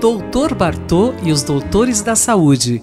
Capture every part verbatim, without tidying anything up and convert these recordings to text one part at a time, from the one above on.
doutor Bartô e os Doutores da Saúde,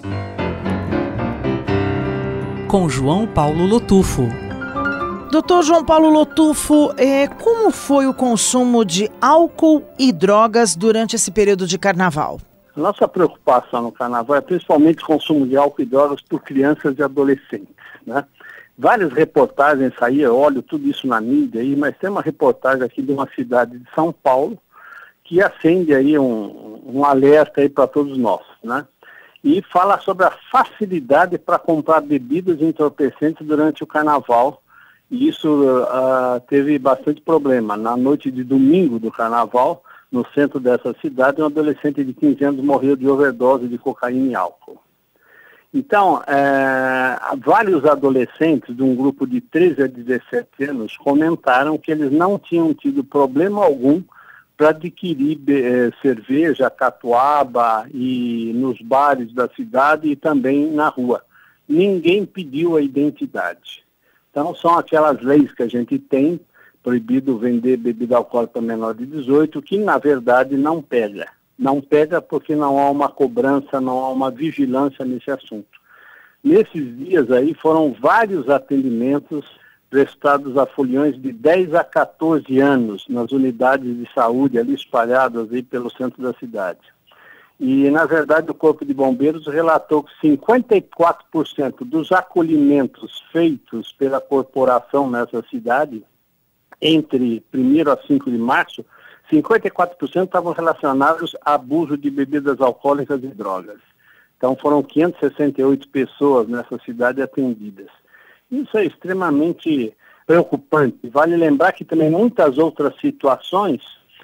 com João Paulo Lotufo. doutor João Paulo Lotufo, é, como foi o consumo de álcool e drogas durante esse período de carnaval? Nossa preocupação no carnaval é principalmente o consumo de álcool e drogas por crianças e adolescentes, né? Várias reportagens saíram, olho tudo isso na mídia aí, mas tem uma reportagem aqui de uma cidade de São Paulo que acende aí um, um alerta aí para todos nós, né? E fala sobre a facilidade para comprar bebidas entorpecentes durante o carnaval. E isso uh, teve bastante problema. Na noite de domingo do carnaval, no centro dessa cidade, um adolescente de quinze anos morreu de overdose de cocaína e álcool. Então, é, vários adolescentes de um grupo de treze a dezessete anos comentaram que eles não tinham tido problema algum para adquirir é, cerveja, catuaba e nos bares da cidade e também na rua. Ninguém pediu a identidade. Então, são aquelas leis que a gente tem, proibido vender bebida alcoólica para menor de dezoito, que na verdade não pega. Não pega porque não há uma cobrança, não há uma vigilância nesse assunto. Nesses dias aí foram vários atendimentos prestados a foliões de dez a quatorze anos nas unidades de saúde ali espalhadas aí pelo centro da cidade. E, na verdade, o Corpo de Bombeiros relatou que cinquenta e quatro por cento dos acolhimentos feitos pela corporação nessa cidade, entre primeiro a cinco de março, cinquenta e quatro por cento estavam relacionados a abuso de bebidas alcoólicas e drogas. Então, foram quinhentas e sessenta e oito pessoas nessa cidade atendidas. Isso é extremamente preocupante. Vale lembrar que também muitas outras situações,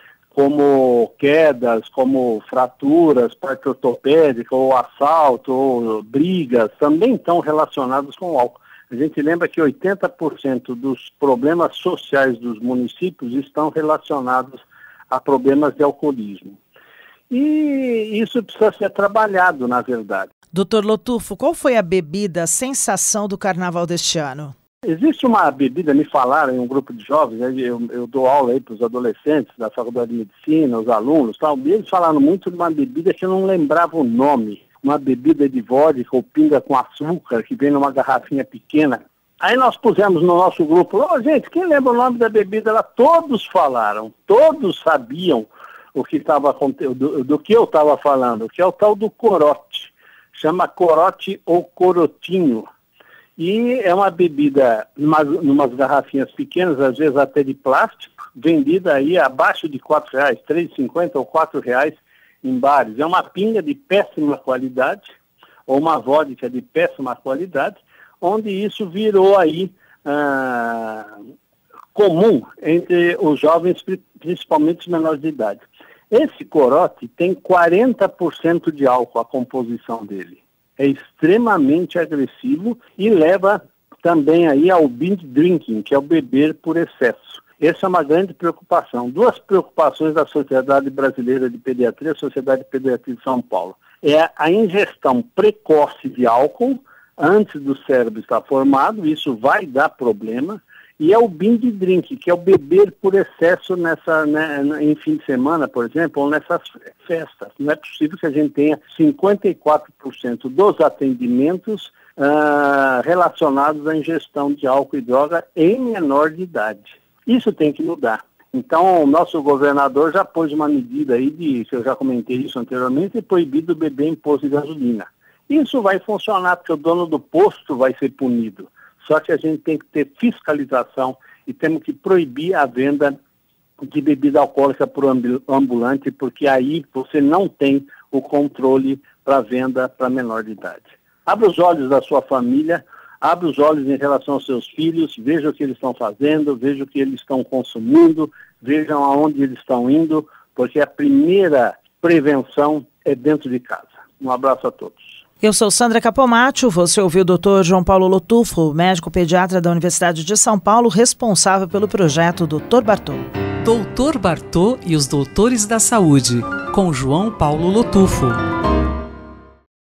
como quedas, como fraturas, parte ortopédica, ou assalto, ou brigas, também estão relacionadas com o álcool. A gente lembra que oitenta por cento dos problemas sociais dos municípios estão relacionados a problemas de alcoolismo. E isso precisa ser trabalhado, na verdade. doutor Lotufo, qual foi a bebida sensação do carnaval deste ano? Existe uma bebida, me falaram em um grupo de jovens, eu, eu dou aula aí para os adolescentes da Faculdade de Medicina, os alunos, tal, e eles falaram muito de uma bebida que eu não lembrava o nome, uma bebida de vodka ou pinga com açúcar, que vem numa garrafinha pequena. Aí nós pusemos no nosso grupo, oh, gente, quem lembra o nome da bebida? Lá, todos falaram, todos sabiam o que estava do, do que eu estava falando, que é o tal do corote. Chama corote ou corotinho. E é uma bebida numa, numas garrafinhas pequenas, às vezes até de plástico, vendida aí abaixo de quatro reais, três reais e cinquenta centavos ou quatro reais em bares. É uma pinga de péssima qualidade, ou uma vodka de péssima qualidade, onde isso virou aí ah, comum entre os jovens, principalmente os menores de idade. Esse corote tem quarenta por cento de álcool, a composição dele. É extremamente agressivo e leva também aí ao binge drinking, que é o beber por excesso. Essa é uma grande preocupação. Duas preocupações da Sociedade Brasileira de Pediatria, Sociedade de Pediatria de São Paulo. É a ingestão precoce de álcool antes do cérebro estar formado, isso vai dar problema. E é o binge drink, que é o beber por excesso nessa, né, em fim de semana, por exemplo, ou nessas festas. Não é possível que a gente tenha cinquenta e quatro por cento dos atendimentos ah, relacionados à ingestão de álcool e droga em menor de idade. Isso tem que mudar. Então, o nosso governador já pôs uma medida aí, de, eu já comentei isso anteriormente, de proibido beber em posto de gasolina. Isso vai funcionar, porque o dono do posto vai ser punido. Só que a gente tem que ter fiscalização e temos que proibir a venda de bebida alcoólica por ambulante, porque aí você não tem o controle para venda para menor de idade. Abra os olhos da sua família, abra os olhos em relação aos seus filhos, veja o que eles estão fazendo, veja o que eles estão consumindo, vejam aonde eles estão indo, porque a primeira prevenção é dentro de casa. Um abraço a todos. Eu sou Sandra Capomatto, você ouviu o doutor João Paulo Lotufo, médico pediatra da Universidade de São Paulo, responsável pelo projeto doutor Bartô. doutor Bartô e os Doutores da Saúde, com João Paulo Lotufo.